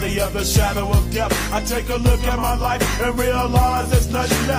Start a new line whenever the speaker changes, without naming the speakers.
valley of the shadow of death, I take a look at my life and realize there's nothing left.